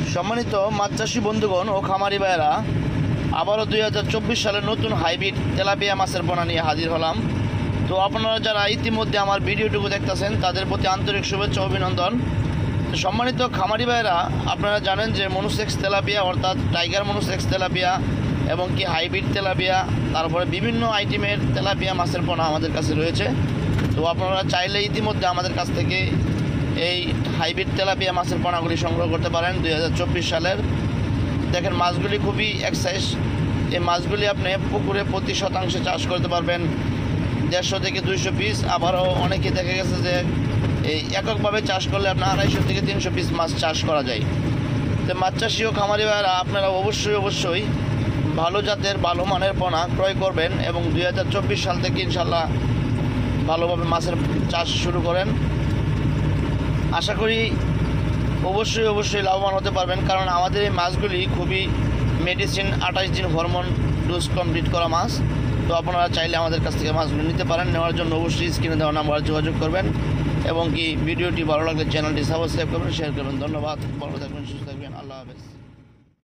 সম্মানিত মাছ চাষী বন্ধুগণ ও খামারি ভাইয়েরা, আবারও 2024 সালের নতুন হাইব্রিড তেলাপিয়া মাছের পোনা নিয়ে হাজির হলাম। তো আপনারা যারা ইতিমধ্যে আমার ভিডিওটুকু দেখতেছেন তাদের প্রতি আন্তরিক শুভেচ্ছা অভিনন্দন। তো সম্মানিত খামারি ভাইয়েরা, আপনারা জানেন যে মনুসেক্স তেলাপিয়া অর্থাৎ টাইগার মনুসেক্স তেলাপিয়া এবং কি হাইব্রিড তেলাপিয়া, তারপরে বিভিন্ন আইটেমের তেলাপিয়া মাছের পোনা আমাদের কাছে রয়েছে। তো আপনারা চাইলে ইতিমধ্যে আমাদের কাছ থেকে এই হাইব্রিড তেলাপিয়া মাছের পোনাগুলি সংগ্রহ করতে পারেন 2024 সালের। দেখেন, মাছগুলি খুবই এক্সাইজ। এই মাছগুলি আপনি পুকুরে প্রতি শতাংশে চাষ করতে পারবেন 150 থেকে 200 পিস। আবারও অনেকে দেখা গেছে যে এই এককভাবে চাষ করলে আপনার 250 থেকে 300 পিস মাছ চাষ করা যায়। তো মাছ চাষি ও খামারি ভাইয়েরা, আপনারা অবশ্যই ভালো জাতের ভালো মানের পোনা ক্রয় করবেন এবং 2024 সাল থেকে ইনশাল্লাহ ভালোভাবে মাছের চাষ শুরু করেন। আশা করি অবশ্যই লাভবান হতে পারবেন, কারণ আমাদের এই মাছগুলি খুবই মেডিসিন 28 দিন হরমোন ডোজ কমপ্লিট করা মাছ। তো আপনারা চাইলে আমাদের কাছ থেকে মাছগুলো নিতে পারেন। নেওয়ার জন্য অবশ্যই স্ক্রিনে দেওয়া নাম্বারে যোগাযোগ করবেন এবং কি ভিডিওটি ভালো লাগলে চ্যানেলটি সাবস্ক্রাইব করবেন, শেয়ার করবেন। ধন্যবাদ। ভালো থাকবেন, সুস্থ থাকবেন। আল্লাহ হাফেজ।